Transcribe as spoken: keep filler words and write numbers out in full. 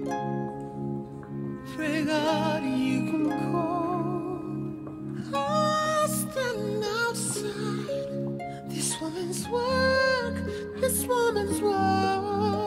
Pray God you can call. I'll stand outside this woman's work, this woman's work.